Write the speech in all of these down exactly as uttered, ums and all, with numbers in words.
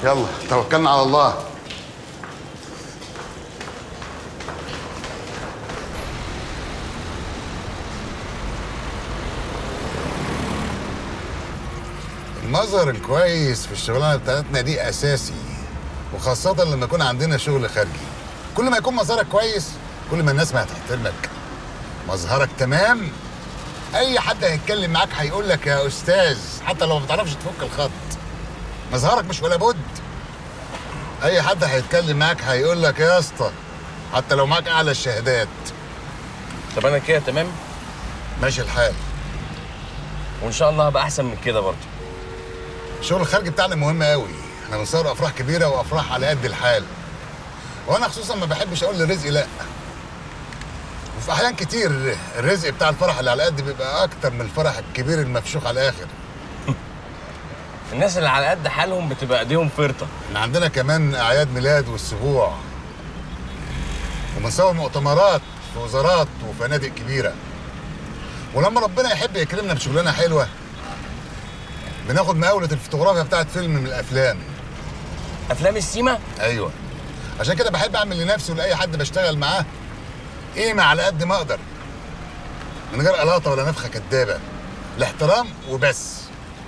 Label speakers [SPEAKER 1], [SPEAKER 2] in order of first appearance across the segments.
[SPEAKER 1] يلا توكلنا على الله. المظهر الكويس في الشغلانه بتاعتنا دي اساسي، وخاصه لما يكون عندنا شغل خارجي. كل ما يكون مظهرك كويس كل ما الناس ما هتحترمك. مظهرك تمام، اي حد هيتكلم معاك هيقول لك يا استاذ حتى لو ما بتعرفش تفك الخط. مظهرك مش ولا بد. اي حد هيتكلم معاك هيقول لك يا اسطى حتى لو معاك اعلى الشهادات.
[SPEAKER 2] طب انا كده تمام؟
[SPEAKER 1] ماشي الحال،
[SPEAKER 2] وان شاء الله هبقى احسن من كده برضه.
[SPEAKER 1] الشغل الخارجي بتاعنا مهم قوي، احنا بنصور افراح كبيره وافراح على قد الحال، وانا خصوصا ما بحبش اقول للرزق لا. وفي احيان كتير الرزق بتاع الفرح اللي على قد بيبقى اكتر من الفرح الكبير المفشوخ على الاخر.
[SPEAKER 2] الناس اللي على قد حالهم بتبقى ايديهم فرطه.
[SPEAKER 1] احنا عندنا كمان اعياد ميلاد والسبوع، وبنصور مؤتمرات في وزارات وفنادق كبيره. ولما ربنا يحب يكرمنا بشغلانه حلوه بناخد مقاولة الفوتوغرافيا بتاعت فيلم من الافلام.
[SPEAKER 2] افلام السيما؟
[SPEAKER 1] ايوه، عشان كده بحب اعمل لنفسي ولاي حد بشتغل معاه قيمه على قد ما اقدر، من غير قلاطه ولا نفخه كدابه، الاحترام وبس.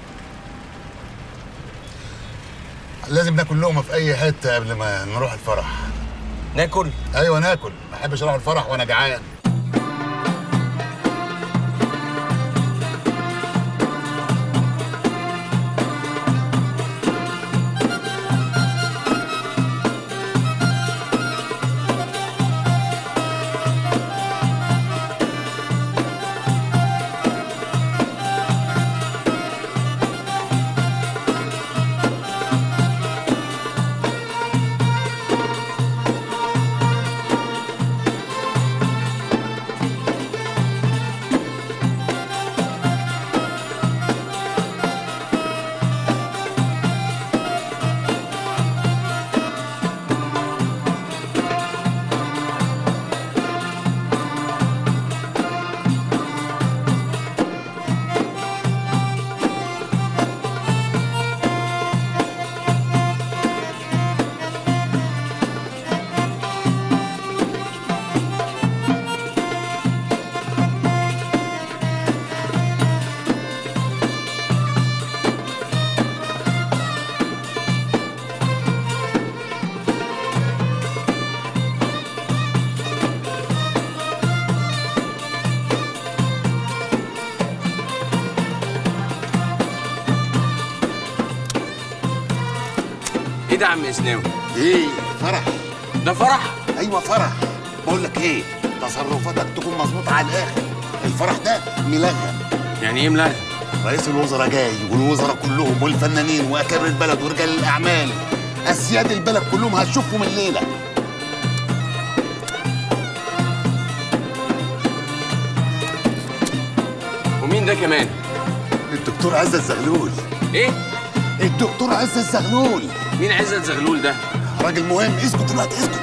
[SPEAKER 1] لازم ناكل لقمه في اي حته قبل ما نروح الفرح.
[SPEAKER 2] ناكل؟
[SPEAKER 1] ايوه ناكل، ما احبش اروح الفرح وانا جعان.
[SPEAKER 2] ايه ده يا عم اسناوي؟
[SPEAKER 1] ايه فرح؟
[SPEAKER 2] ده فرح؟
[SPEAKER 1] ايوه فرح. بقول لك ايه، تصرفاتك تكون مظبوطه على الاخر. الفرح ده ملغم.
[SPEAKER 2] يعني ايه ملغم؟
[SPEAKER 1] رئيس الوزراء جاي والوزراء كلهم والفنانين واكابر البلد ورجال الاعمال، اسياد البلد كلهم هتشوفهم الليله.
[SPEAKER 2] ومين ده كمان؟
[SPEAKER 1] الدكتور عزت زغلول.
[SPEAKER 2] ايه؟
[SPEAKER 1] الدكتور عزت زغلول.
[SPEAKER 2] مين عزت زغلول ده؟
[SPEAKER 1] راجل مهم. اسكت دلوقتي اسكت.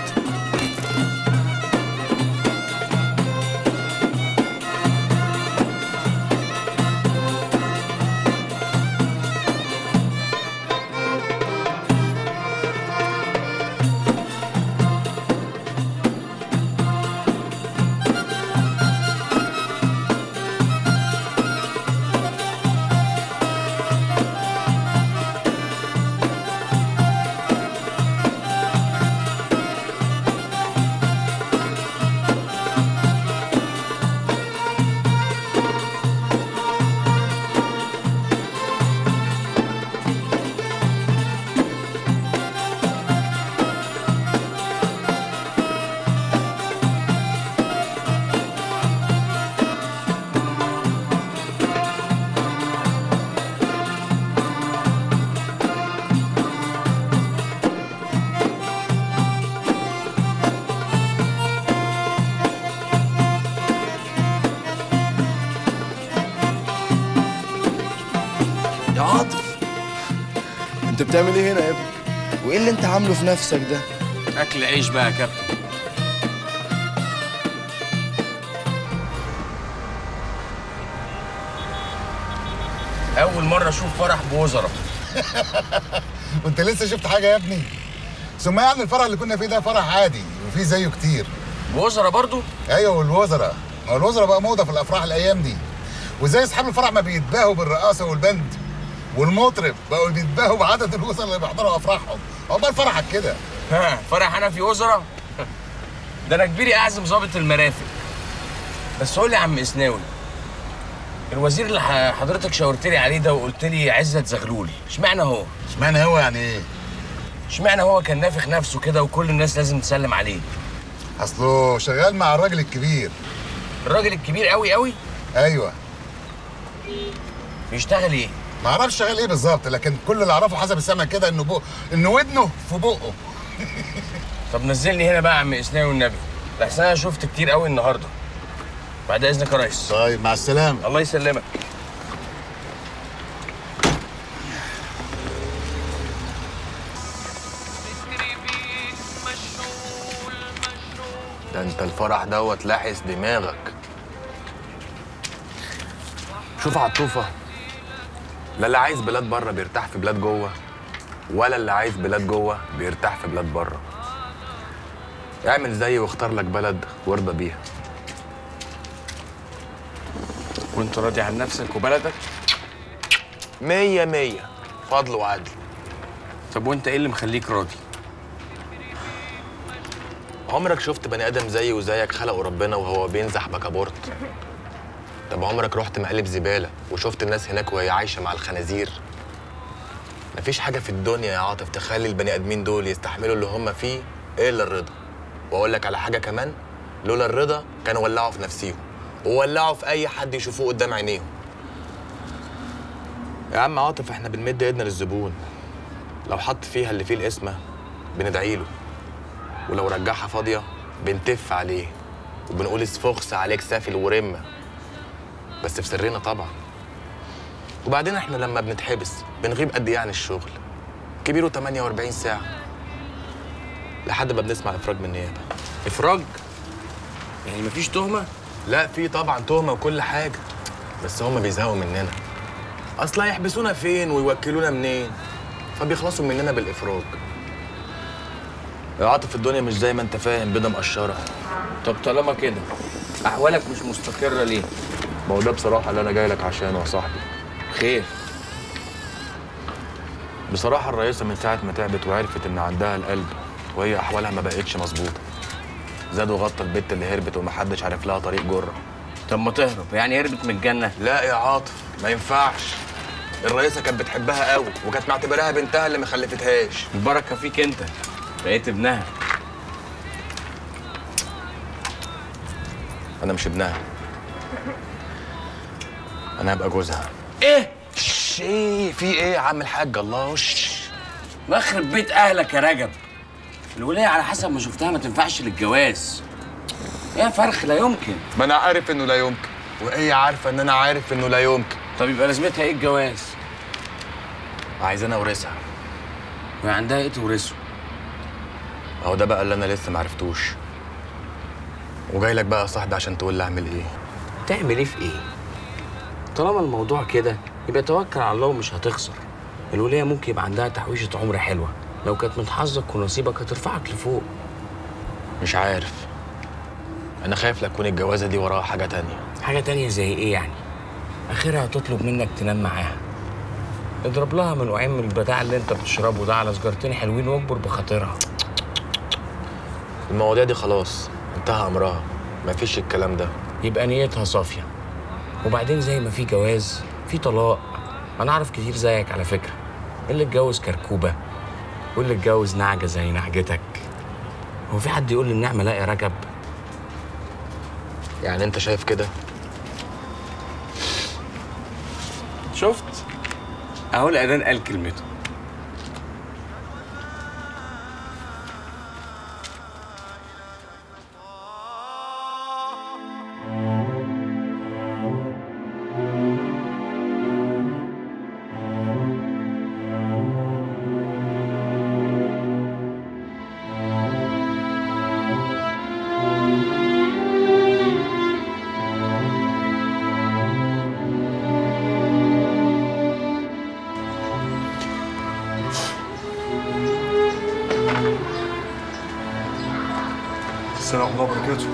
[SPEAKER 3] انت بتعمل ايه هنا يا ابني؟ وايه اللي انت عامله في نفسك ده؟
[SPEAKER 2] اكل عيش بقى يا كابتن. اول مره اشوف فرح بوزراء.
[SPEAKER 1] وانت لسه شفت حاجه يا ابني؟ ثم يعني الفرح اللي كنا فيه ده فرح عادي وفي زيه كتير.
[SPEAKER 2] وزراء برضو؟
[SPEAKER 1] ايوه والوزراء، ما هو الوزراء بقى موضه في الافراح الايام دي. وزي اصحاب الفرح ما بيتباهوا بالرقاصه والبند والمطرب بقوا بيتباهوا بعدد الوزراء اللي بيحضروا افراحهم. عقبال فرحك كده.
[SPEAKER 2] ها فرح انا في وزراء؟ ده انا كبيري اعزم ظابط المرافق. بس قول لي يا عم اسناوي، الوزير اللي حضرتك شاورت لي عليه ده وقلت لي عزت زغلول، اشمعنى هو؟
[SPEAKER 1] اشمعنى هو يعني ايه؟
[SPEAKER 2] اشمعنى هو كان نافخ نفسه كده وكل الناس لازم تسلم عليه؟
[SPEAKER 1] اصله شغال مع الراجل الكبير.
[SPEAKER 2] الراجل الكبير قوي قوي؟
[SPEAKER 1] ايوه.
[SPEAKER 2] بيشتغل ايه؟
[SPEAKER 1] ما اعرفش شغال ايه بالظبط، لكن كل اللي اعرفه حسب السمع كده انه بق... انه ودنه في بقه.
[SPEAKER 2] طب نزلني هنا بقى يا عم اسناوي والنبي، لحسن انا شفت كتير قوي النهارده. بعد اذنك يا ريس.
[SPEAKER 1] طيب مع السلامه.
[SPEAKER 2] الله يسلمك.
[SPEAKER 3] ده انت الفرح دوت لاحس دماغك. شوف عطوفه، لا اللي عايز بلاد بره بيرتاح في بلاد جوه، ولا اللي عايز بلاد جوه بيرتاح في بلاد بره. اعمل زيي واختار لك بلد وارضى بيها.
[SPEAKER 2] وانت راضي عن نفسك وبلدك؟
[SPEAKER 3] مية مية، فضل وعدل.
[SPEAKER 2] طب وانت ايه اللي مخليك راضي؟
[SPEAKER 3] عمرك شفت بني ادم زيي وزيك خلقه ربنا وهو بينزح بكابورت؟ طب عمرك رحت مقالب زباله وشفت الناس هناك وهي عايشه مع الخنازير؟ مفيش حاجه في الدنيا يا عاطف تخلي البني ادمين دول يستحملوا اللي هم فيه الا الرضا. واقول لك على حاجه كمان، لولا الرضا كانوا ولعوا في نفسيهم وولعوا في اي حد يشوفوه قدام عينيهم. يا عم عاطف احنا بنمد ايدنا للزبون، لو حط فيها اللي فيه القسمه بندعي له، ولو رجعها فاضيه بنتف عليه وبنقول اسفخس عليك سافل ورمه، بس في سرنا طبعا. وبعدين احنا لما بنتحبس بنغيب قد ايه عن الشغل؟ كبيره تمنية وأربعين ساعه لحد ما بنسمع افراج من النيابه.
[SPEAKER 2] افراج؟ يعني مفيش تهمه؟
[SPEAKER 3] لا في طبعا تهمه وكل حاجه، بس هم بيزهقوا مننا. اصلا يحبسونا فين ويوكلونا منين؟ فبيخلصوا مننا بالافراج. يا عاطف الدنيا مش زي ما انت فاهم بيضه مقشره.
[SPEAKER 2] طب طالما كده احوالك مش مستقره ليه؟
[SPEAKER 3] ما هو ده بصراحه اللي انا جاي لك عشانه يا صاحبي.
[SPEAKER 2] خير؟
[SPEAKER 3] بصراحه الرئيسه من ساعه ما تعبت وعرفت ان عندها القلب وهي احوالها ما بقتش مظبوطه، زادوا غطى البت اللي هربت ومحدش عارف لها طريق جره.
[SPEAKER 2] طب ما تهرب، يعني هربت من الجنه؟
[SPEAKER 3] لا يا عاطف ما ينفعش. الرئيسه كانت بتحبها قوي وكانت معتبراها بنتها اللي ما خلفتهاش.
[SPEAKER 2] البركه فيك انت، بقيت ابنها.
[SPEAKER 3] انا مش ابنها، انا هبقى جوزها.
[SPEAKER 2] ايه؟
[SPEAKER 3] شش ايه في ايه يا عم الحاج؟ الله وش
[SPEAKER 2] مخرب بيت اهلك يا رجب. الولايه على حسب ما شفتها ما تنفعش للجواز. يا فرخ لا يمكن.
[SPEAKER 3] ما انا عارف انه لا يمكن، وهي عارفه ان انا عارف انه لا يمكن.
[SPEAKER 2] طب يبقى لازمتها ايه الجواز؟
[SPEAKER 3] عايزاني اورثها.
[SPEAKER 2] وهي عندها ايه تورثه؟
[SPEAKER 3] اهو ده بقى اللي انا لسه معرفتوش، وجاي لك بقى يا صاحبي عشان تقول لي اعمل ايه.
[SPEAKER 2] تعمل ايه في ايه؟ طالما الموضوع كده يبقى توكل على الله ومش هتخسر. الولايه ممكن يبقى عندها تحويشه عمر حلوه، لو كانت من حظك ونصيبك هترفعك لفوق.
[SPEAKER 3] مش عارف، انا خايف لا تكون الجوازه دي وراها حاجه تانية.
[SPEAKER 2] حاجه تانية زي ايه يعني؟ اخرها هتطلب منك تنام معاها. اضرب لها من وعين من البتاع اللي انت بتشربه ده على سجارتين حلوين واكبر بخاطرها.
[SPEAKER 3] المواضيع دي خلاص انتهى امرها، مفيش الكلام ده.
[SPEAKER 2] يبقى نيتها صافيه. وبعدين زي ما في جواز في طلاق. انا اعرف كتير زيك على فكره، اللي اتجوز كركوبه واللي اتجوز نعجه زي نعجتك. هو في حد يقول لي النعمه لا يا رجب؟
[SPEAKER 3] يعني انت شايف كده؟
[SPEAKER 2] شفت؟ اهو الاذان قال كلمته.
[SPEAKER 4] وبركاته.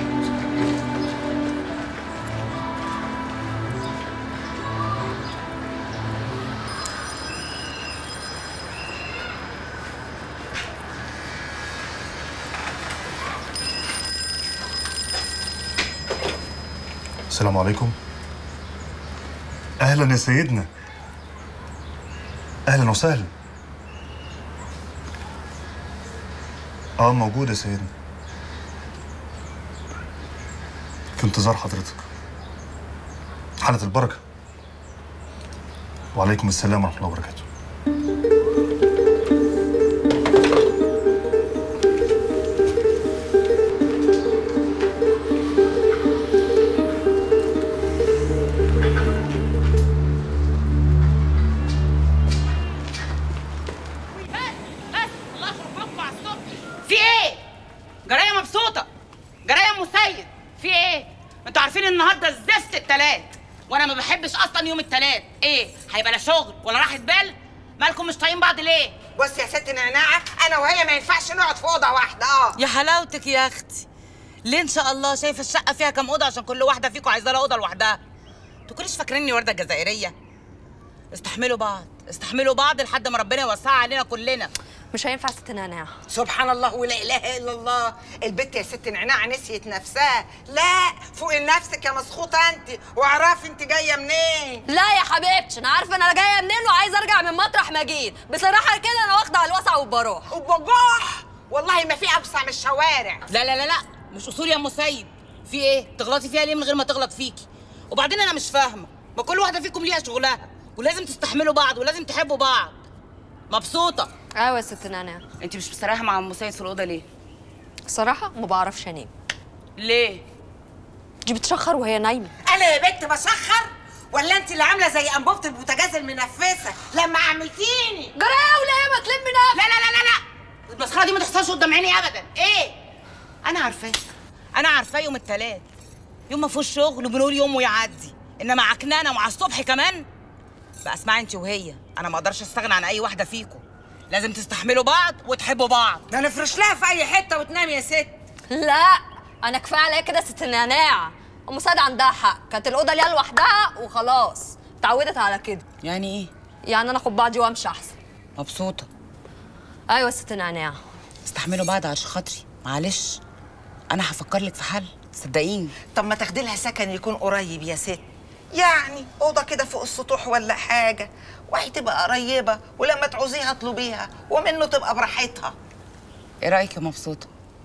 [SPEAKER 4] السلام عليكم. اهلا يا سيدنا. اهلا وسهلا. اه موجود يا سيدنا، في انتظار حضرتك. حالة البركة. وعليكم السلام ورحمة الله وبركاته.
[SPEAKER 5] النهارده الزفت التلات، وانا ما بحبش اصلا يوم التلات. ايه هيبقى لا شغل ولا راحه بال؟ مالكم مش طايقين بعض ليه؟
[SPEAKER 6] بص يا ست نعناعه، انا وهي ما ينفعش نقعد في اوضه واحده. اه
[SPEAKER 5] يا حلاوتك يا اختي، ليه ان شاء الله؟ شايفه الشقه فيها كام اوضه عشان كل واحده فيكم عايزه لها اوضه لوحدها؟ انتوا كلش فاكريني ورده جزائريه؟ استحملوا بعض، استحملوا بعض لحد ما ربنا يوسعها علينا كلنا.
[SPEAKER 7] مش هينفع ست نعناع.
[SPEAKER 6] سبحان الله ولا اله الا الله. البت يا ست نعناع نسيت نفسها. لا فوق نفسك يا مسخوطه انت، واعرفي انت جايه منين.
[SPEAKER 7] لا يا حبيبتي، انا عارفه انا جايه منين وعايزه ارجع من مطرح ما جيت. بصراحه كده انا واخده على الوسع وبروح.
[SPEAKER 6] وبجوح والله ما في اوسع من الشوارع.
[SPEAKER 5] لا لا لا لا، مش اصول يا ام سيد. في ايه تغلطي فيها ليه من غير ما تغلط فيكي؟ وبعدين انا مش فاهمه، ما كل واحده فيكم ليها شغلها ولازم تستحملوا بعض ولازم تحبوا بعض. مبسوطه؟
[SPEAKER 7] ايوه يا ست نعناع.
[SPEAKER 5] انت مش مستريحه مع ام سيد في الاوضه ليه؟
[SPEAKER 7] الصراحه ما بعرفش انام.
[SPEAKER 5] ليه؟
[SPEAKER 7] دي بتشخر وهي نايمه.
[SPEAKER 6] انا يا بنت بسخر ولا انت اللي عامله زي انبوبه البوتاجاز المنفسه لما عملتيني؟
[SPEAKER 7] جرايه ولا ما تلمي نفسك.
[SPEAKER 5] لا لا لا لا لا، المسخره دي ما تحصلش قدام عيني ابدا. ايه؟ انا عارفاه، انا عارفاه يوم التلات يوم ما فيهوش شغل وبنقول يوم ويعدي، انما عكنانه ومع الصبح كمان. بقى اسمعي انت وهي، انا ما اقدرش استغنى عن اي واحده فيكم، لازم تستحملوا بعض وتحبوا بعض.
[SPEAKER 6] ده نفرش لها في اي حته وتنام يا ست.
[SPEAKER 7] لا انا كفايه عليا كده ست نعناع. ام سعد عندها حق، كانت الاوضه ليها لوحدها وخلاص، اتعودت على كده.
[SPEAKER 5] يعني ايه؟
[SPEAKER 7] يعني انا اخد بعضي وامشي احسن.
[SPEAKER 5] مبسوطه؟
[SPEAKER 7] ايوه يا ست نعناع.
[SPEAKER 5] استحملوا بعض عشان خاطري، معلش انا هفكر لك في حل صدقيني.
[SPEAKER 6] طب ما تاخدي لها سكن يكون قريب يا ست، يعني اوضه كده فوق السطوح ولا حاجه، وهي تبقى قريبه ولما تعوزيها اطلبيها ومنه تبقى براحتها.
[SPEAKER 5] ايه رايك يا مبسوطه؟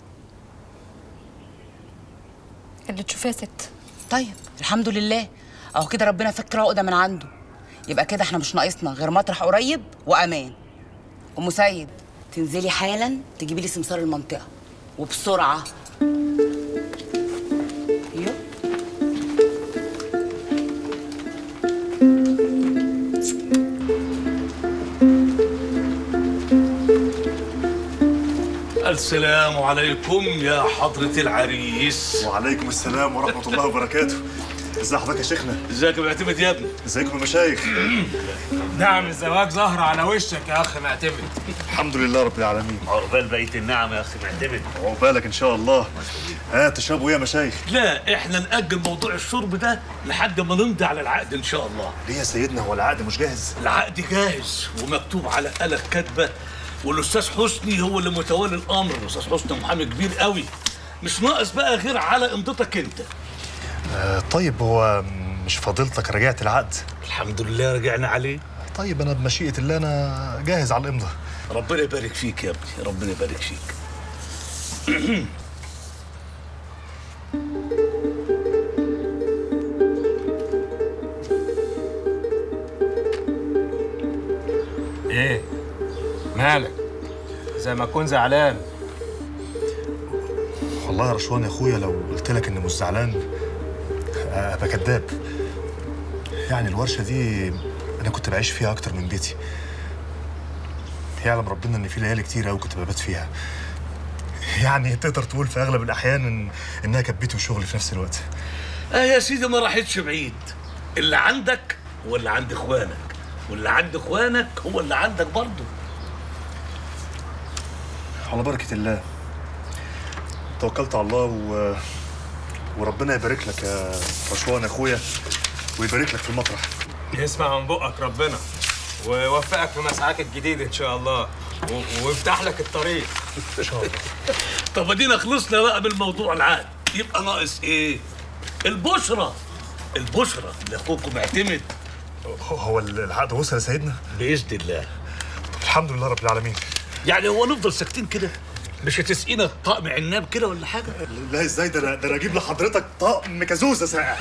[SPEAKER 7] اللي تشوفيه يا ست.
[SPEAKER 5] طيب الحمد لله، اهو كده ربنا فك عقده من عنده، يبقى كده احنا مش ناقصنا غير مطرح قريب وامان. ام سيد تنزلي حالا تجيبي لي سمسار المنطقه وبسرعه. يو
[SPEAKER 8] السلام عليكم يا حضرة العريس.
[SPEAKER 4] وعليكم السلام ورحمة الله وبركاته. ازي حضرتك يا شيخنا؟
[SPEAKER 8] ازيك يا معتمد يا ابني؟
[SPEAKER 4] ازيكم يا مشايخ؟
[SPEAKER 9] نعم الزواج زهرة على وشك يا اخ معتمد.
[SPEAKER 4] الحمد لله رب العالمين.
[SPEAKER 8] عقبال بقية النعم يا اخي معتمد.
[SPEAKER 4] عقبالك ان شاء الله. ها تشربوا ايه يا مشايخ؟
[SPEAKER 8] لا احنا نأجل موضوع الشرب ده لحد ما نمضي على العقد ان شاء الله.
[SPEAKER 4] ليه يا سيدنا هو العقد مش جاهز؟
[SPEAKER 8] العقد جاهز ومكتوب على آلة كاتبة، والاستاذ حسني هو اللي متولي الامر. الاستاذ حسني محامي كبير قوي، مش ناقص بقى غير على امضتك انت.
[SPEAKER 4] آه طيب هو مش فضيلتك رجعت العقد؟
[SPEAKER 8] الحمد لله رجعنا عليه.
[SPEAKER 4] طيب انا بمشيئة الله انا جاهز على الامضه.
[SPEAKER 8] ربنا يبارك فيك يا ابني، ربنا يبارك فيك.
[SPEAKER 9] ايه مالك؟ زي ما اكون زعلان.
[SPEAKER 4] والله يا رشوان يا اخويا لو قلت لك اني مش زعلان ابقى كداب. يعني الورشه دي انا كنت بعيش فيها اكتر من بيتي. يعلم ربنا ان في ليالي كتير قوي كنت ببات فيها. يعني تقدر تقول في اغلب الاحيان إن انها كانت بيتي وشغلي في نفس الوقت.
[SPEAKER 8] اه يا سيدي ما راحتش بعيد، اللي عندك هو اللي عند اخوانك، واللي عند اخوانك هو اللي عندك برضه.
[SPEAKER 4] على بركه الله. توكلت على الله و... وربنا يبارك لك يا رشوان يا اخويا، ويبارك لك في المطرح.
[SPEAKER 9] يسمع من بقك ربنا ويوفقك في مسعاك الجديد ان شاء الله و... ويفتح لك الطريق
[SPEAKER 4] ان شاء الله.
[SPEAKER 8] طب ادينا خلصنا بقى من موضوع العقد، يبقى ناقص ايه؟ البشرة. البشرة لاخوكم اعتمد.
[SPEAKER 4] هو العقد وصل يا سيدنا؟
[SPEAKER 8] باذن الله.
[SPEAKER 4] الحمد لله رب العالمين.
[SPEAKER 8] يعني هو نفضل ساكتين كده؟ مش هتسقينا طقم عناب كده ولا حاجه؟
[SPEAKER 4] لا ازاي، ده انا ده انا اجيب لحضرتك طقم كازوزه ساقع.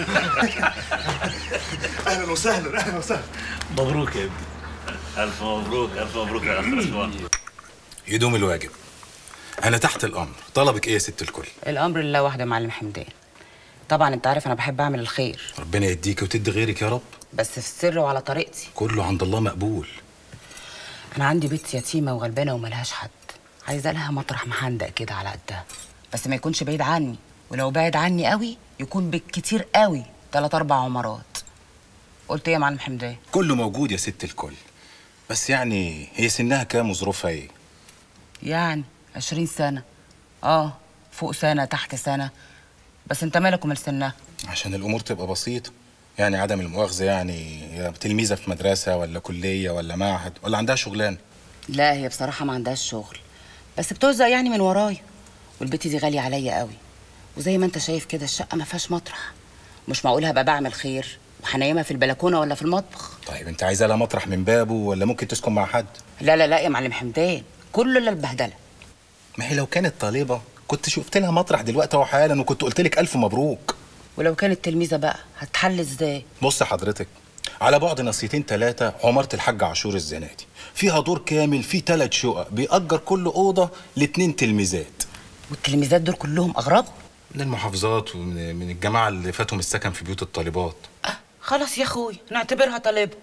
[SPEAKER 4] اهلا وسهلا اهلا وسهلا.
[SPEAKER 8] مبروك يا ابني. الف مبروك الف مبروك يا اخ رشوان.
[SPEAKER 10] يدوم الواجب. انا تحت الامر، طلبك ايه يا ست الكل؟
[SPEAKER 5] الامر لله وحده يا معلم حمدان. طبعا انت عارف انا بحب اعمل الخير.
[SPEAKER 10] ربنا يديك وتدي غيرك يا رب.
[SPEAKER 5] بس في السر وعلى طريقتي.
[SPEAKER 10] كله عند الله مقبول.
[SPEAKER 5] انا عندي بنت يتيمه وغلبانه وملهاش حد، عايزه لها مطرح محندق كده على قدها، بس ما يكونش بعيد عني، ولو بعيد عني قوي يكون بالكتير قوي تلات اربع عمارات. قلت ايه يا معلم حمدان؟
[SPEAKER 10] كله موجود يا ست الكل، بس يعني هي سنها كام وظروفها ايه؟
[SPEAKER 5] يعني عشرين سنه. اه فوق سنه تحت سنه، بس انت مالك ومال سنها؟
[SPEAKER 10] عشان الامور تبقى بسيطه، يعني عدم المؤاخذه، يعني هي تلميذه في مدرسه ولا كليه ولا معهد ولا عندها شغلانه؟
[SPEAKER 5] لا هي بصراحه ما عندهاش شغل، بس بتوزق يعني من ورايا، والبت دي غاليه عليا قوي، وزي ما انت شايف كده الشقه ما فيهاش مطرح، مش معقول هبقى بعمل خير وهنيمها في البلكونه ولا في المطبخ.
[SPEAKER 10] طيب انت عايزه لها مطرح من بابه ولا ممكن تسكن مع حد؟
[SPEAKER 5] لا لا لا يا معلم حمدان، كله الا البهدله.
[SPEAKER 10] ما هي لو كانت طالبه كنت شفت لها مطرح دلوقتي اهو حالا وكنت قلت لك الف مبروك.
[SPEAKER 5] ولو كانت تلميذه بقى هتحل ازاي؟
[SPEAKER 10] بص حضرتك، على بعد نصيتين ثلاثه عماره الحاج عاشور الزناتي فيها دور كامل فيه ثلاث شقق، بيأجر كل اوضه لاتنين تلميذات.
[SPEAKER 5] والتلميذات دول كلهم اغراب؟
[SPEAKER 10] من المحافظات ومن من الجماعه اللي فاتهم السكن في بيوت الطالبات.
[SPEAKER 5] أه خلاص يا اخوي نعتبرها طالبه.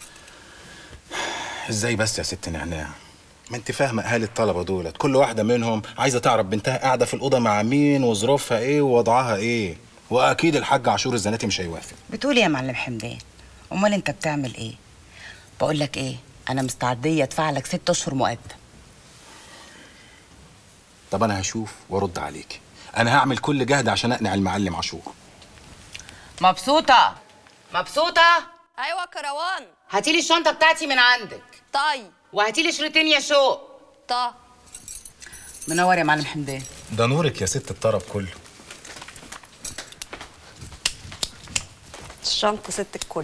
[SPEAKER 10] ازاي بس يا ست نعناع؟ ما انت فاهمه اهالي الطلبه دولت كل واحده منهم عايزه تعرف بنتها قاعده في الاوضه مع مين وظروفها ايه ووضعها ايه، واكيد الحاج عاشور الزناتي مش هيوافق.
[SPEAKER 5] بتقول يا معلم حمدان؟ امال انت بتعمل ايه؟ بقول لك ايه، انا مستعديه ادفع لك ست اشهر مقدم.
[SPEAKER 10] طب انا هشوف وارد عليكي، انا هعمل كل جهد عشان اقنع المعلم عاشور.
[SPEAKER 5] مبسوطه مبسوطه.
[SPEAKER 7] ايوه كروان.
[SPEAKER 5] هاتيلي الشنطه بتاعتي من عندك.
[SPEAKER 7] طيب.
[SPEAKER 5] وهاتيلي شريطين يا شوق.
[SPEAKER 7] طيب.
[SPEAKER 5] منور يا معلم حمدان.
[SPEAKER 10] ده نورك يا ست الطرب كله.
[SPEAKER 7] الشنطه ست الكل.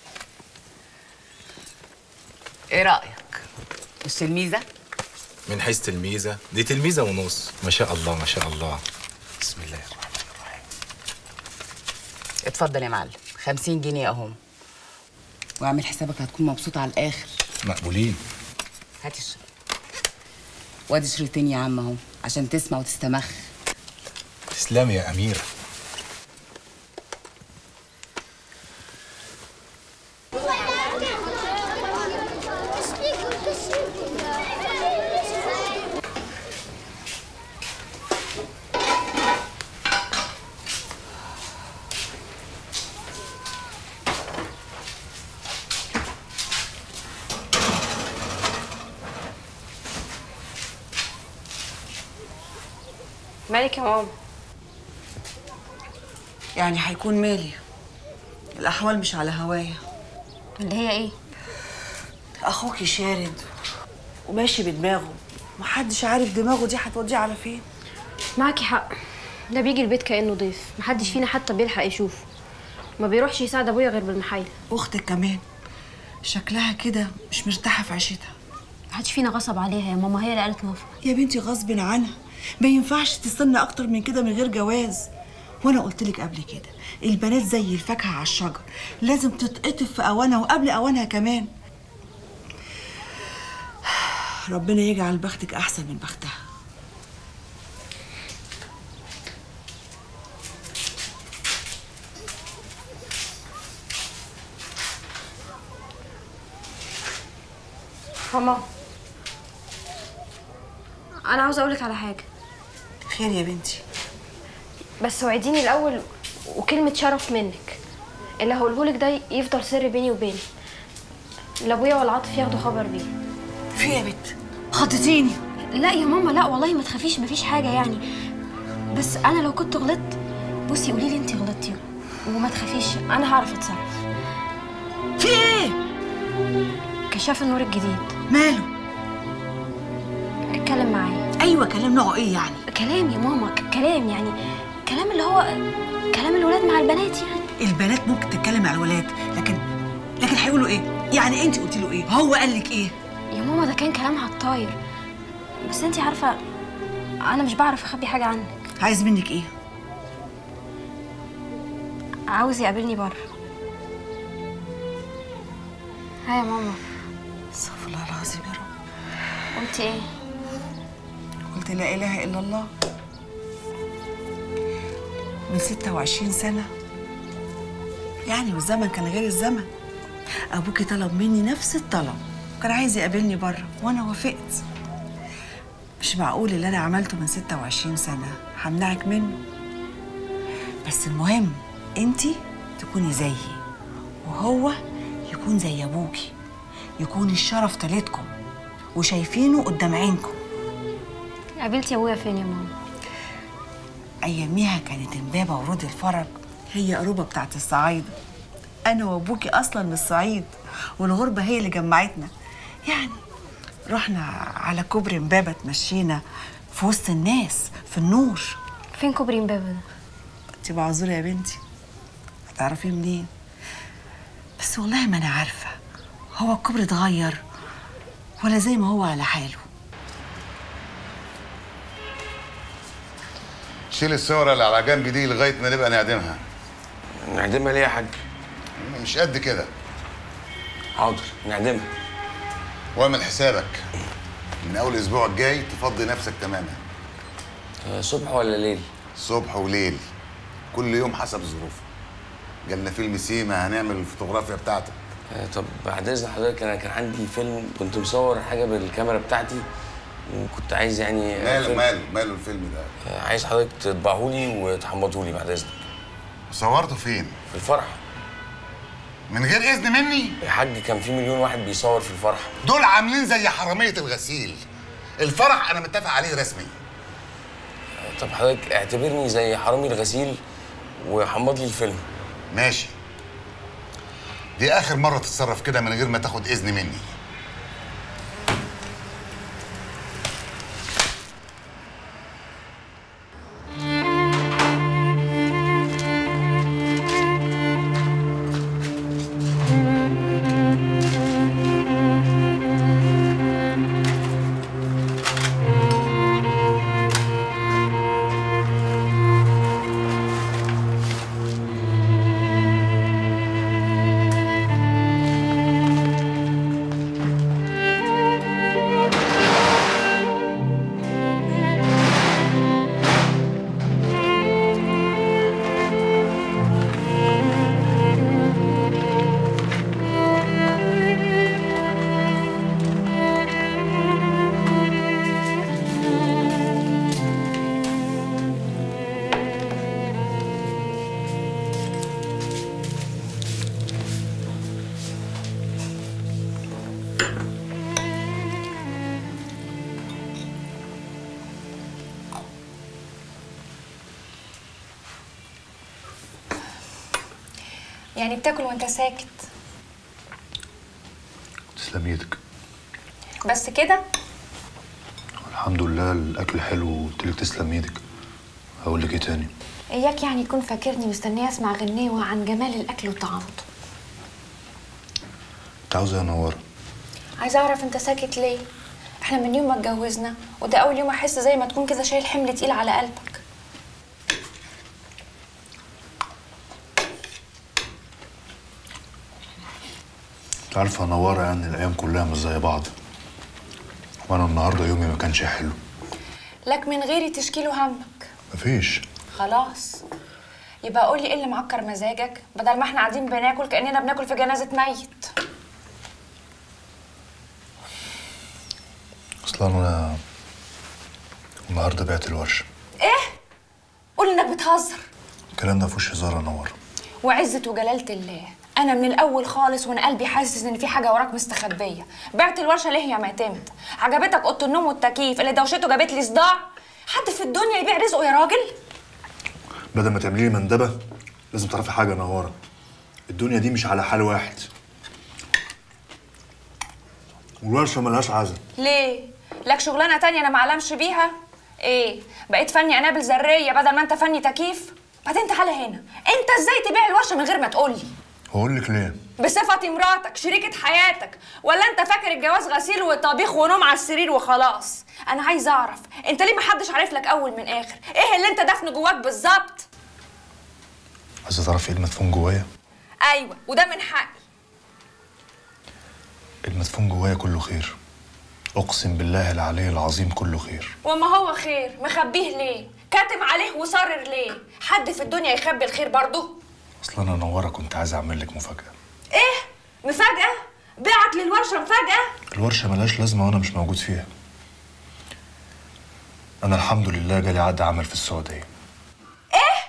[SPEAKER 5] ايه رايك؟ مش تلميذه؟
[SPEAKER 10] من حيث تلميذه دي تلميذه ونص، ما شاء الله ما شاء الله. بسم الله الرحمن الرحيم.
[SPEAKER 5] اتفضل يا معلم، خمسين جنيه اهم، واعمل حسابك هتكون مبسوط على الاخر.
[SPEAKER 10] مقبولين.
[SPEAKER 5] هاتي الشريط. وادي شريطين يا عم اهو عشان تسمع وتستمخ.
[SPEAKER 10] تسلمي يا اميره.
[SPEAKER 11] مالك يا ماما؟
[SPEAKER 6] يعني هيكون مالي، الأحوال مش على هوايا.
[SPEAKER 11] اللي هي ايه؟
[SPEAKER 6] أخوكي شارد وماشي بدماغه، محدش عارف دماغه دي هتوديه على فين.
[SPEAKER 11] معاكي حق، ده بيجي البيت كأنه ضيف، محدش فينا حتى بيلحق يشوفه، ما بيروحش يساعد ابويا غير بالمحايلة.
[SPEAKER 6] أختك كمان شكلها كده مش مرتاحة في عيشتها.
[SPEAKER 11] محدش فينا غصب عليها يا ماما، هي اللي قالت موافقة.
[SPEAKER 6] يا بنتي غصب عنها، ما ينفعش تستنى اكتر من كده من غير جواز. وانا قلت لك قبل كده البنات زي الفاكهه على الشجر، لازم تتقطف في اوانها وقبل اوانها كمان. ربنا يجعل بختك احسن من بختها.
[SPEAKER 11] ماما انا عاوزه اقولك على حاجه.
[SPEAKER 6] خير يا بنتي؟
[SPEAKER 11] بس وعديني الاول وكلمه شرف منك، اللي هقولهولك ده يفضل سر بيني وبيني، لا ابويا ولا عاطف ياخدوا خبر بيه.
[SPEAKER 6] في يا بنت خطتيني.
[SPEAKER 11] لا يا ماما لا والله ما تخافيش، مفيش حاجه يعني، بس انا لو كنت غلطت، بصي قولي لي انت غلطتي وما تخافيش، انا هعرف اتصرف.
[SPEAKER 6] في ايه؟
[SPEAKER 11] كشاف النور الجديد.
[SPEAKER 6] ماله؟
[SPEAKER 11] اتكلم معايا.
[SPEAKER 6] ايوه كلام نوعه ايه يعني؟
[SPEAKER 11] كلام يا ماما، كلام يعني كلام اللي هو كلام الولاد مع البنات يعني.
[SPEAKER 6] البنات ممكن تتكلم مع الولاد، لكن لكن هيقولوا ايه؟ يعني انت قلتي له ايه؟ هو قال لك ايه؟
[SPEAKER 11] يا ماما ده كان كلام على الطاير، بس انت عارفه انا مش بعرف اخبي حاجه عنك.
[SPEAKER 6] عايز منك ايه؟
[SPEAKER 11] عاوز يقابلني بره. ها يا ماما.
[SPEAKER 6] استغفر الله العظيم يا رب.
[SPEAKER 11] قلت ايه؟
[SPEAKER 6] قلت لا اله الا الله. من ستة وعشرين سنة يعني، والزمن كان غير الزمن. ابوكي طلب مني نفس الطلب، كان عايز يقابلني بره وانا وافقت. مش معقول اللي انا عملته من ستة وعشرين سنة همنعك منه. بس المهم انتي تكوني زيي وهو يكون زي ابوكي، يكون الشرف تالتكم وشايفينه قدام عينكم.
[SPEAKER 11] قابلتي ابويا فين يا ماما؟
[SPEAKER 6] اياميها كانت امبابه ورود الفرج هي قروبه بتاعت الصعايده. انا وابوكي اصلا من الصعيد، والغربه هي اللي جمعتنا. يعني رحنا على كوبري امبابه، اتمشينا في وسط الناس في النور.
[SPEAKER 11] فين كوبري امبابه ده؟
[SPEAKER 6] انت معذوره يا بنتي، هتعرفيه منين؟ بس والله ما انا عارفه هو الكوبري اتغير ولا زي ما هو على حاله.
[SPEAKER 1] شيل الصورة اللي على جنب دي لغاية ما نبقى نعدمها.
[SPEAKER 2] نعدمها ليه يا حاج؟
[SPEAKER 1] مش قد كده.
[SPEAKER 2] حاضر نعدمها.
[SPEAKER 1] واعمل حسابك من أول الأسبوع الجاي تفضي نفسك تماما.
[SPEAKER 2] أه صبح ولا ليل؟
[SPEAKER 1] صبح وليل، كل يوم حسب ظروفه. جالنا فيلم سيما هنعمل الفوتوغرافيا بتاعتك.
[SPEAKER 2] أه طب بعد إذن حضرتك، أنا كان عندي فيلم كنت مصور حاجة بالكاميرا بتاعتي وكنت عايز يعني
[SPEAKER 1] ماله ماله ماله الفيلم ده؟
[SPEAKER 2] أه عايز حضرتك تطبعه لي وتحمضه لي بعد إذنك.
[SPEAKER 1] صورته فين؟
[SPEAKER 2] في الفرح.
[SPEAKER 1] من غير إذن مني؟
[SPEAKER 2] يا حاج كان في مليون واحد بيصور في الفرح.
[SPEAKER 1] دول عاملين زي حرامية الغسيل. الفرح أنا متفق عليه رسمي.
[SPEAKER 2] أه طب حضرتك اعتبرني زي حرامي الغسيل وحمض لي الفيلم.
[SPEAKER 1] ماشي. دي آخر مرة تتصرف كده من غير ما تاخد إذن مني.
[SPEAKER 12] يعني بتاكل وانت ساكت؟
[SPEAKER 4] تسلم ايدك.
[SPEAKER 12] بس كده؟
[SPEAKER 4] الحمد لله الاكل حلو وقلت لك تسلم ايدك. هقول لك ايه تاني؟
[SPEAKER 12] اياك يعني يكون فاكرني مستنيه اسمع غنيوه عن جمال الاكل وطعامته.
[SPEAKER 4] انت عاوزه يا نوره؟
[SPEAKER 12] عايزه اعرف انت ساكت ليه؟ احنا من يوم ما اتجوزنا وده اول يوم احس زي ما تكون كده شايل حمل تقيل على قلبك.
[SPEAKER 4] انت عارفه يا نوره يعني الايام كلها مش زي بعض، وانا النهارده يومي ما كانش حلو.
[SPEAKER 12] لك من غيري تشكيله همك.
[SPEAKER 4] مفيش.
[SPEAKER 12] خلاص يبقى قولي ايه اللي معكر مزاجك بدل ما احنا قاعدين بناكل كاننا بناكل في جنازه ميت.
[SPEAKER 4] اصلا انا النهارده بعت الورشه.
[SPEAKER 12] ايه؟ قول انك بتهزر.
[SPEAKER 4] الكلام ده مفيهوش هزار يا نور.
[SPEAKER 12] وعزة وجلالة الله انا من الاول خالص وانا قلبي حاسس ان في حاجه وراك مستخبيه. بعت الورشه ليه يا معتمد؟ عجبتك اوضه النوم والتكييف اللي دوشته جابت لي صداع؟ حد في الدنيا يبيع رزقه يا راجل؟
[SPEAKER 4] بدل ما تعملي لي مندبه لازم تعرفي حاجه يا نواره. الدنيا دي مش على حال واحد، والورشه ملهاش عزا.
[SPEAKER 12] ليه؟ لك شغلانه تانية انا معلمش بيها؟ ايه؟ بقيت فني قنابل ذريه بدل ما انت فني تكييف؟ بعدين تعالى هنا، انت ازاي تبيع الورشه من غير ما تقولي؟
[SPEAKER 4] هقول لك ليه؟
[SPEAKER 12] بصفتي مراتك شريكة حياتك، ولا انت فاكر الجواز غسيل وطبيخ ونوم على السرير وخلاص؟ انا عايزه اعرف انت ليه محدش عارف لك اول من اخر؟ ايه اللي انت دفنه جواك بالظبط؟
[SPEAKER 4] عايزه تعرفي ايه المدفون جوايا؟
[SPEAKER 12] ايوه، وده من حقي.
[SPEAKER 4] المدفون جوايا كله خير، اقسم بالله العلي العظيم كله خير.
[SPEAKER 12] وما هو خير مخبيه ليه؟ كاتم عليه وصارر ليه؟ حد في الدنيا يخبي الخير برضه؟
[SPEAKER 4] اصل انا نواره كنت عايز اعمل لك مفاجاه.
[SPEAKER 12] ايه؟ مفاجاه؟ بعت للورشه مفاجاه؟
[SPEAKER 4] الورشه ملهاش لازمه وانا مش موجود فيها. انا الحمد لله جالي عقد عمل في السعوديه.
[SPEAKER 12] ايه؟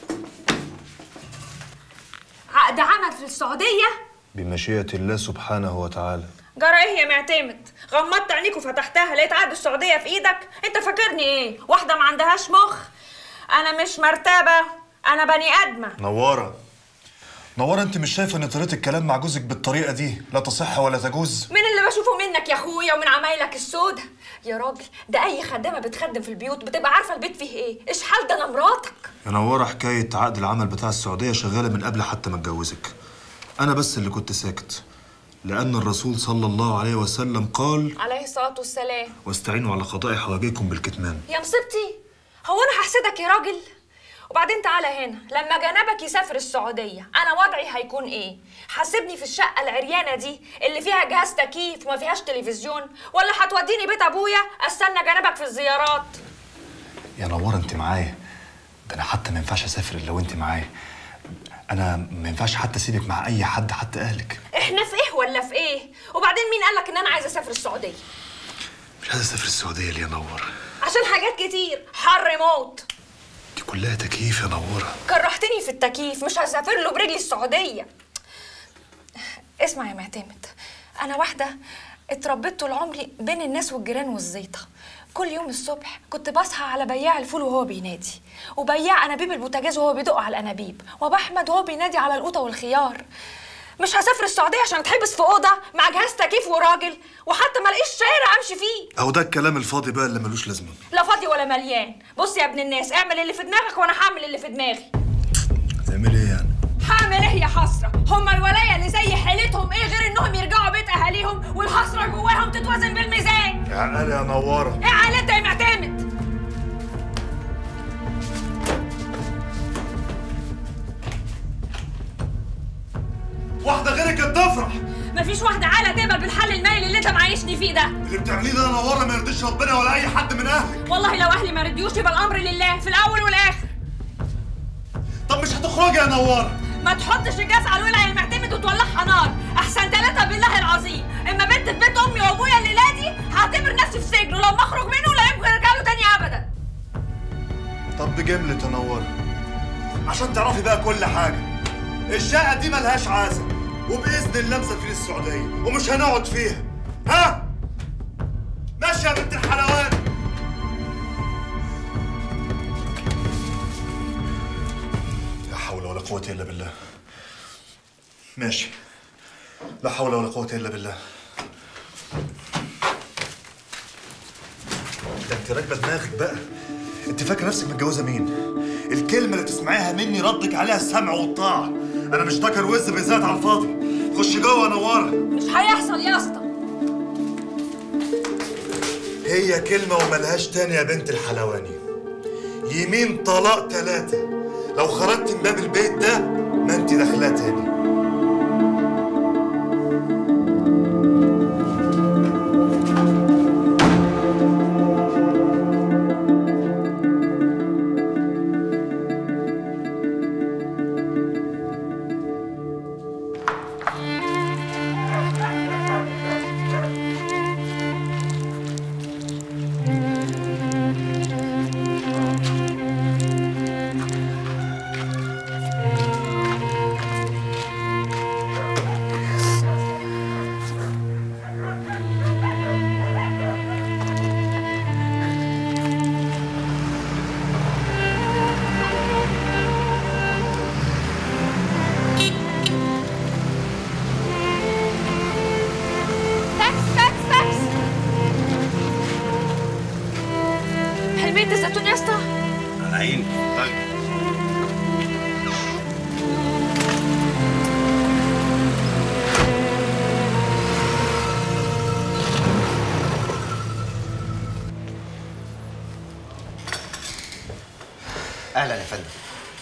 [SPEAKER 12] عقد عمل في السعوديه؟
[SPEAKER 4] بمشيئه الله سبحانه وتعالى.
[SPEAKER 12] جرى ايه يا معتمد؟ غمضت عينيك وفتحتها لقيت عقد السعوديه في ايدك؟ انت فاكرني ايه؟ واحده ما عندهاش مخ؟ انا مش مرتبه، انا بني ادمه.
[SPEAKER 4] نواره نواره انت مش شايفه ان طريقه الكلام مع جوزك بالطريقه دي لا تصح ولا تجوز؟
[SPEAKER 12] من اللي بشوفه منك يا اخويا ومن عمايلك السودة يا راجل، ده اي خدامه بتخدم في البيوت بتبقى عارفه البيت فيه ايه. ايش حال ده؟ انا مراتك
[SPEAKER 4] يا نواره. حكايه عقد العمل بتاع السعوديه شغاله من قبل حتى ما اتجوزك. انا بس اللي كنت ساكت لان الرسول صلى الله عليه وسلم قال
[SPEAKER 12] عليه الصلاه والسلام
[SPEAKER 4] واستعينوا على قضاء حوائجكم بالكتمان.
[SPEAKER 12] يا مصيبتي، هو انا هحسدك يا راجل؟ وبعدين تعالى هنا، لما جنبك يسافر السعوديه انا وضعي هيكون ايه؟ حاسبني في الشقه العريانه دي اللي فيها جهاز تكييف وما فيهاش تلفزيون، ولا هتوديني بيت ابويا استنى جنبك في الزيارات؟
[SPEAKER 4] يا نواره انت معايا، ده انا حتى ما ينفعش اسافر الا وانت معايا. انا ما ينفعش حتى اسيبك مع اي حد حتى اهلك.
[SPEAKER 12] احنا في ايه ولا في ايه؟ وبعدين مين قالك ان انا عايزه اسافر السعوديه؟
[SPEAKER 4] مش عايز اسافر السعوديه ليه يا نواره؟
[SPEAKER 12] عشان حاجات كتير، حر موت.
[SPEAKER 4] دي كلها تكييف يا نواره.
[SPEAKER 12] كرهتني في التكييف، مش هسافر له برجلي السعوديه. اسمع يا معتمد، انا واحده اتربيت طول عمري بين الناس والجيران والزيطه. كل يوم الصبح كنت بصحى على بياع الفول وهو بينادي، وبياع انابيب البوتاجاز وهو بيدق على الانابيب، وبحمد وهو بينادي على القوطه والخيار. مش هسافر السعوديه عشان اتحبس في اوضه مع جهاز تكييف وراجل وحتى ما الاقيش شارع امشي فيه.
[SPEAKER 4] اهو ده الكلام الفاضي بقى اللي ملوش لازمه.
[SPEAKER 12] لا فاضي ولا مليان. بص يا ابن الناس، اعمل اللي في دماغك وانا هعمل اللي في دماغي.
[SPEAKER 4] هتعملي ايه يعني؟
[SPEAKER 12] هعمل ايه يا حسره؟ هما الولايه اللي زي حيلتهم ايه غير انهم يرجعوا بيت اهاليهم والحسره جواهم تتوازن بالميزان؟
[SPEAKER 4] يا عقل يا نواره.
[SPEAKER 12] ايه عقلتها يا معتمد؟
[SPEAKER 4] واحده غيرك كانت تفرح.
[SPEAKER 12] مفيش واحده عاقله تقبل بالحل المايل اللي انت معيشني فيه ده.
[SPEAKER 4] اللي بتعمليه ده يا نواره ما يرضيش ربنا ولا اي حد من اهلك.
[SPEAKER 12] والله لو اهلي ما رضيوش يبقى الامر لله في الاول والاخر.
[SPEAKER 4] طب مش هتخرجي يا نواره؟
[SPEAKER 12] ما تحطش الجاز على الولع يا معتمد وتولعها نار، احسن ثلاثه بالله العظيم. اما بنت في بيت امي وابويا الليله دي هعتبر نفسي في سجن، ولما اخرج منه لا يمكن ارجع له تاني ابدا.
[SPEAKER 4] طب بجمله يا نواره عشان تعرفي بقى كل حاجه، الشقه دي ملهاش عازه، وباذن الله مسافرين السعوديه ومش هنقعد فيها. ها؟ ماشيه يا بنت الحلوان؟ لا حول ولا قوه الا بالله. ماشي، لا حول ولا قوه الا بالله. ده انت راكبه دماغك بقى. انت فاكره نفسك متجوزه مين؟ الكلمه اللي تسمعيها مني ردك عليها السمع والطاعه. انا مش ذكر وز بيزات على الفاضي. خش جوه يا نواره.
[SPEAKER 12] مش هيحصل يا اسطى.
[SPEAKER 4] هي كلمه وملهاش تاني يا بنت الحلواني. يمين طلاق ثلاثه، لو خرجت من باب البيت ده ما انت داخلاه تاني.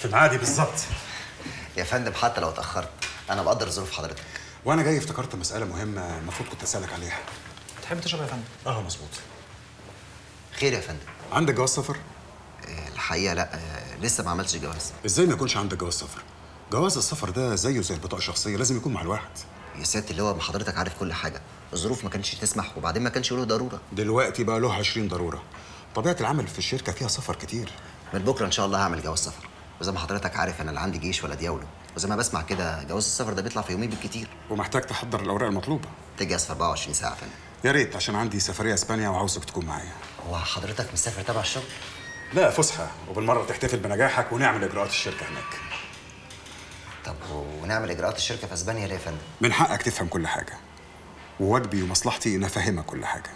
[SPEAKER 13] ميعادي بالظبط.
[SPEAKER 14] يا فندم حتى لو اتاخرت انا بقدر ظروف حضرتك.
[SPEAKER 13] وانا جاي افتكرت مساله مهمه المفروض كنت اسالك عليها.
[SPEAKER 14] تحب تشرب يا فندم؟
[SPEAKER 13] اه مظبوط.
[SPEAKER 14] خير يا فندم.
[SPEAKER 13] عندك جواز سفر؟
[SPEAKER 14] الحقيقه لا، لسه ما عملتش جواز.
[SPEAKER 13] ازاي ما يكونش عندك جواز سفر؟ جواز السفر ده زيه زي البطاقه الشخصيه، لازم يكون مع الواحد.
[SPEAKER 14] يا سياده اللواء ما حضرتك عارف كل حاجه، الظروف ما كانتش تسمح وبعدين ما كانش له ضروره.
[SPEAKER 13] دلوقتي بقى له عشرين ضروره. طبيعه العمل في الشركه فيها سفر كتير.
[SPEAKER 14] من بكره ان شاء الله هعمل جواز سفر، وزي ما حضرتك عارف انا لا عندي جيش ولا دياوله، وزي ما بسمع كده جواز السفر ده بيطلع في يومين بالكتير.
[SPEAKER 13] ومحتاج تحضر الاوراق المطلوبه.
[SPEAKER 14] تجهز في أربعة وعشرين ساعه يا فندم.
[SPEAKER 13] يا ريت عشان عندي سفريه اسبانيا وعاوزك تكون معايا.
[SPEAKER 14] هو حضرتك مسافر تبع الشغل؟
[SPEAKER 13] لا فسحه، وبالمره تحتفل بنجاحك ونعمل اجراءات الشركه هناك.
[SPEAKER 14] طب ونعمل اجراءات الشركه في اسبانيا ليه يا فندم؟
[SPEAKER 13] من حقك تفهم كل حاجه، وواجبي ومصلحتي ان افهمك كل حاجه.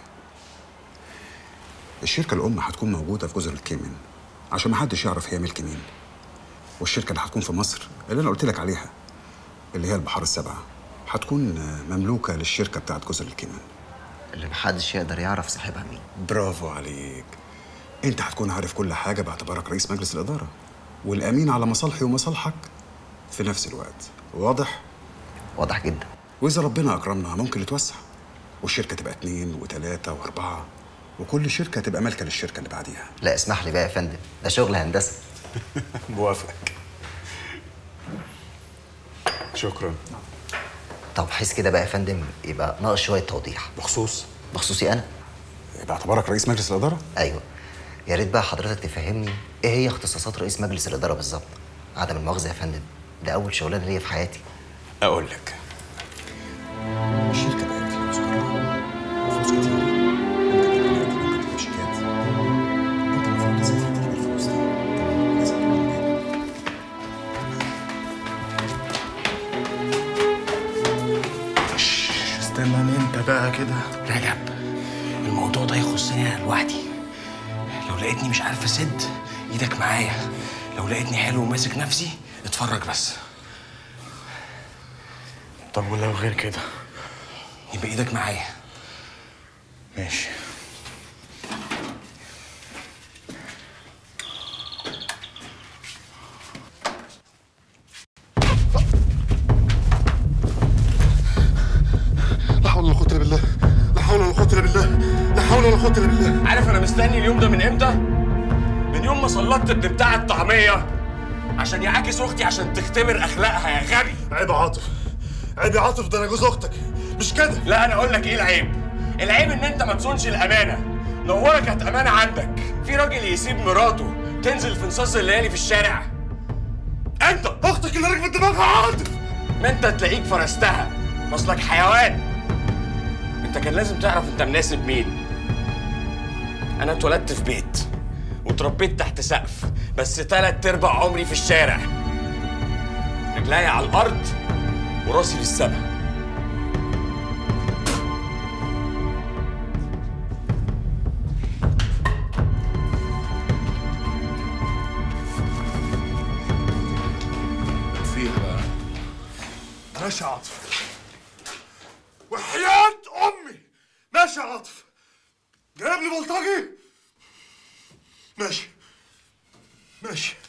[SPEAKER 13] الشركه الام هتكون موجوده في جزر الكيمن عشان ما حدش يعرف هي ملك مين. والشركه اللي هتكون في مصر اللي انا قلت لك عليها اللي هي البحار السبعه هتكون مملوكه للشركه بتاعت جزر الكيمن
[SPEAKER 14] اللي محدش يقدر يعرف صاحبها مين.
[SPEAKER 13] برافو عليك. انت هتكون عارف كل حاجه باعتبارك رئيس مجلس الاداره والامين على مصالحي ومصالحك في نفس الوقت. واضح؟
[SPEAKER 14] واضح جدا.
[SPEAKER 13] واذا ربنا اكرمنا ممكن نتوسع والشركه تبقى اتنين وتلاته واربعه، وكل شركه تبقى مالكه للشركه اللي بعديها.
[SPEAKER 14] لا اسمح لي بقى يا فندم، ده شغل هندسه.
[SPEAKER 13] موافقك. شكرا.
[SPEAKER 14] طب حس كده بقى يا فندم، يبقى ناقص شويه توضيح.
[SPEAKER 13] بخصوص؟
[SPEAKER 14] بخصوصي انا.
[SPEAKER 13] باعتبارك رئيس مجلس الاداره؟
[SPEAKER 14] ايوه. يا ريت بقى حضرتك تفهمني ايه هي اختصاصات رئيس مجلس الاداره بالظبط. عدم المؤاخذه يا فندم، ده اول شغلانه ليا في حياتي.
[SPEAKER 13] اقول لك، الشركه بقت فلوس كتير، فلوس كتير، ممكن تبقى ممكن تبقى شيكات. انت المفروض تسافر تجيب الفلوس دي.
[SPEAKER 2] استناني انت بقى كده. رجب، الموضوع ده يخصني انا لوحدي. لو لقيتني مش عارف اسد ايدك معايا، لو لقيتني حلو وماسك نفسي اتفرج بس. طب ولو غير كده يبقى ايدك معايا. ماشي.
[SPEAKER 4] لا حول ولا قوة إلا بالله، لا حول ولا قوة إلا بالله، لا حول ولا قوة إلا بالله.
[SPEAKER 2] عارف انا مستني اليوم ده من امتى؟ من يوم ما سلطت ابن بتاع الطعميه عشان يعاكس اختي عشان تختبر اخلاقها يا غبي.
[SPEAKER 4] عيب يا عاطف، عيب يا عاطف، ده انا جوز اختك مش كده.
[SPEAKER 2] لا انا اقول لك ايه العيب؟ العيب ان انت ما تصونش الامانه. نوره كانت امانه عندك. في راجل يسيب مراته تنزل في نصاص الليالي في الشارع؟ انت
[SPEAKER 4] اختك اللي ركبت دماغها عاطف.
[SPEAKER 2] ما انت تلاقيك فرستها، اصلك حيوان. انت كان لازم تعرف انت مناسب مين. انا اتولدت في بيت واتربيت تحت سقف، بس تلات ارباع عمري في الشارع. رجليا على الارض وراسي للسما.
[SPEAKER 4] فيها بقى. ماشي يا عاطف، وحياة امي ماشي يا عاطف. جايب لي بلطجي؟ ماشي ماشي.